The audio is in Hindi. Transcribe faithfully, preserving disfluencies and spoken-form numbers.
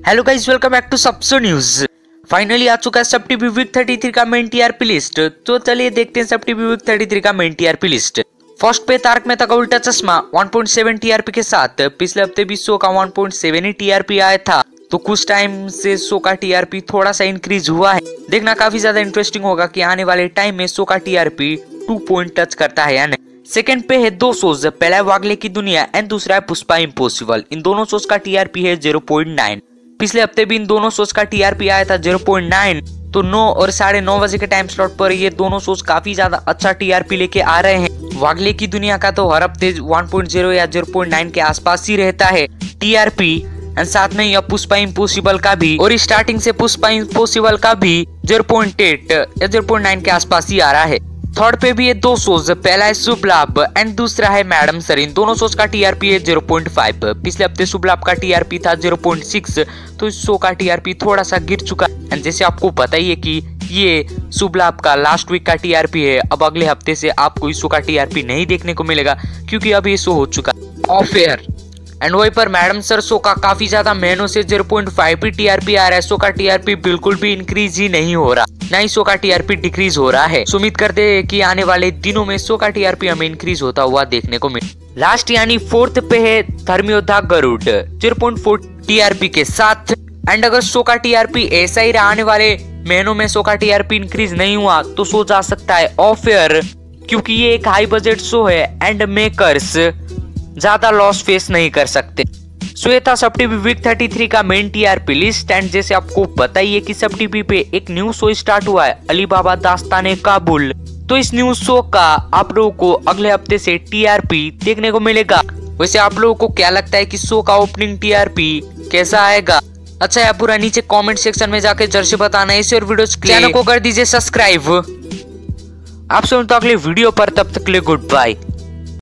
Hello guys, welcome back to सबसो न्यूज। फाइनली आ चुका है Sab TV week thirty three का मेन टीआरपी लिस्ट। तो चलिए देखते हैं Sab TV week thirty three का मेन टीआरपी लिस्ट। फर्स्ट पे तारक मेहता का उल्टा चश्मा वन पॉइंट सेवन टीआरपी के साथ। पिछले हफ्ते भी शो का वन पॉइंट सेवन ही टीआरपी आया था, तो कुछ टाइम से शो का टीआरपी थोड़ा सा इंक्रीज हुआ है। देखना काफी ज्यादा इंटरेस्टिंग होगा कि आने वाले टाइम में शो का टीआरपी टू पॉइंट टच करता है या नहीं। सेकंड पे है दो शोज, पहला है वागले की दुनिया एंड दूसरा है पुष्पा इम्पॉसिबल। इन दोनों शोज का टीआरपी है जीरो पॉइंट नाइन। पिछले हफ्ते भी इन दोनों शोज का टीआरपी आया था जीरो पॉइंट नाइन। तो नौ और साढ़े नौ बजे के टाइम स्लॉट पर ये दोनों शोज काफी ज्यादा अच्छा टीआरपी लेके आ रहे हैं। वागले की दुनिया का तो हर हफ्ते वन पॉइंट ज़ीरो या ज़ीरो पॉइंट नाइन के आसपास ही रहता है टीआरपी, एंड साथ में यह पुष्पा इम्पॉसिबल का भी, और स्टार्टिंग से पुष्पा इम्पॉसिबल का भी ज़ीरो पॉइंट एट या ज़ीरो पॉइंट नाइन के आसपास ही आ रहा है। थर्ड पे भी है दो शोज, पहला है शुभ लाभ एंड दूसरा है मैडम सर। इन दोनों शोज का टीआरपी है ज़ीरो पॉइंट फाइव। पिछले हफ्ते शुभ लाभ का टीआरपी था ज़ीरो पॉइंट सिक्स, तो इस शो का टीआरपी थोड़ा सा गिर चुका है। एंड जैसे आपको पता ही है कि ये शुभ लाभ का लास्ट वीक का टीआरपी है, अब अगले हफ्ते से आपको इस शो का टीआरपी नहीं देखने को मिलेगा क्योंकि अब ये शो हो चुका ऑफ एयर। एंड वहीं पर मैडम सर शो का काफी ज्यादा महीनों से ज़ीरो पॉइंट फाइव ही टीआरपी आ रहा है। शो का टीआरपी बिल्कुल भी इंक्रीज ही नहीं हो रहा, ना ही शो का टीआरपी डिक्रीज हो रहा है। उम्मीद करते हैं कि आने वाले दिनों में शो का टीआरपी हमें इंक्रीज होता हुआ देखने को मिले। लास्ट यानी फोर्थ पे है Dharmayoddha Garud zero point four TRP के साथ। एंड अगर शो का टीआरपी ऐसा ही रहा, आने वाले महीनों में शो का टीआरपी इंक्रीज नहीं हुआ, तो शो जा सकता है ऑफ एयर, क्योंकि ये एक हाई बजट शो है एंड मेकर्स ज्यादा लॉस फेस नहीं कर सकते। सो ये था Sab TV week thirty three का मेन टीआरपी लिस्ट। एंड जैसे आपको पता ही है कि सब टीवी पे एक न्यू शो स्टार्ट हुआ है, अली बाबा दास्ताने काबुल। तो इस न्यू शो का आप लोगों को अगले हफ्ते से टीआरपी देखने को मिलेगा। वैसे आप लोगों को क्या लगता है कि शो का ओपनिंग टीआरपी कैसा आएगा, अच्छा या बुरा, नीचे कमेंट सेक्शन में जाके जरूर से बताना। इसे और वीडियो चैनल को कर दीजिए सब्सक्राइब। आप सुनते अगले वीडियो पर, तब तक के लिए गुड बाय।